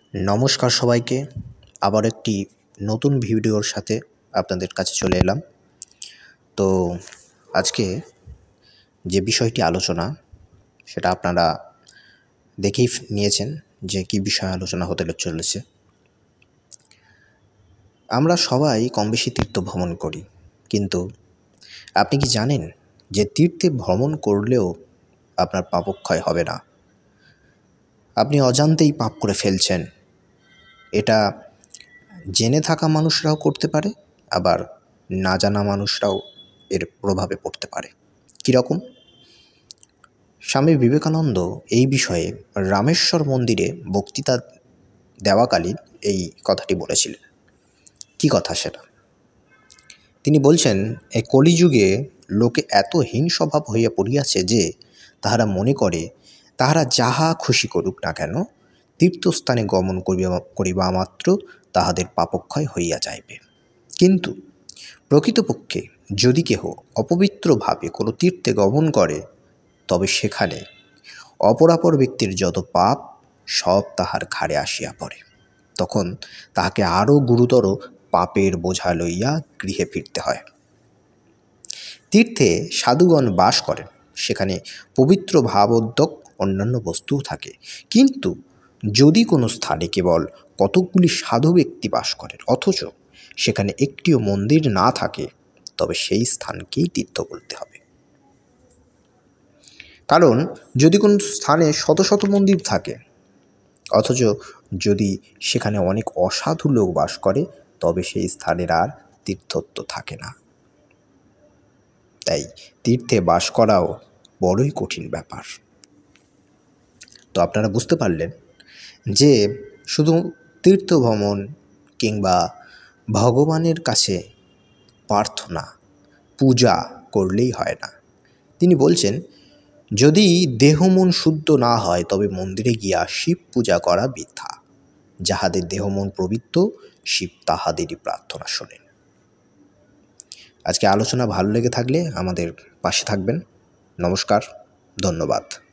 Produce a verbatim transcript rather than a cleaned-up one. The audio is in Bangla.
नमस्कार सबाइके आबार एकटी नतून भिडियोर साथे आपनादेर काछे चले एलाम। तो आज के जे विषयटी आलोचना सेटा आपनारा देखेई नियेछेन जे कि विषय आलोचना होते चलेछे। आमरा सबाई कम बेशी तीर्थ भ्रमण करी, किन्तु आपनि कि जानेन जे तीर्थे भ्रमण करलेओ आपनार पापक्षय हबे ना, आपनि अजान्तेई पाप करे फेलछेन। এটা জেনে থাকা মানুষরাও করতে পারে, আবার না জানা মানুষরাও এর প্রভাবে পড়তে পারে। কীরকম? স্বামী বিবেকানন্দ এই বিষয়ে রামেশ্বর মন্দিরে বক্তৃতা দেওয়াকালীন এই কথাটি বলেছিলেন। কি কথা সেটা? তিনি বলছেন, এই কলিযুগে লোকে এত হীন স্বভাব হইয়া পড়িয়াছে যে তাহারা মনে করে তাহারা যাহা খুশি করুক না কেন तीर्थस्थाने गमन करिबा मात्र ताहादेर पापक्षय हइया जाइबे। किन्तु प्रकृतपक्षे यदि केह अपवित्र भावे कोनो तीर्थे गमन करे तबे सेखाने अपरापर व्यक्तिर जत पाप सब ताहार घाड़े आसिया पड़े। तखन ताहाके आरो गुरुतर पापेर बोझा लइया गृहे फिरते हय। तीर्थे साधुगण बास करेन, सेखाने पवित्र भावोद्दक अन्यान्य बस्तुओ थाके, किन्तु यदि कोनो स्थाने केवल कतकगुली साधु व्यक्ति बास करेन अथच सेखाने एकटिओ मंदिर ना थाके तबे सेई स्थानकेई तीर्थ बोलते हबे। कारण यदि कोनो स्थाने शत शत मंदिर थाके अथच यदि सेखाने अनेक असाधु लोक बास करे तबे सेई स्थानेर आर तीर्थत्व थाके ना। ताई तीर्थे बास कराओ बड़ोई कठिन ब्यापार। तो आपनारा बुझते पारलेन जे शुधु तीर्थ भ्रमण किंबा भगवानेर काछे प्रार्थना पूजा करलेई हय ना। तिनि बोलछेन यदि देह मन शुद्ध ना हय तबे मंदिरे गिया शिव पूजा करा बृथा। जाहादेर देह मन पवित्र शिव ताहादेरई प्रार्थना शोनेन। आजके आलोचना भालो लेगे थाकले आमादेर पाशे थाकबेन। नमस्कार, धन्यवाद।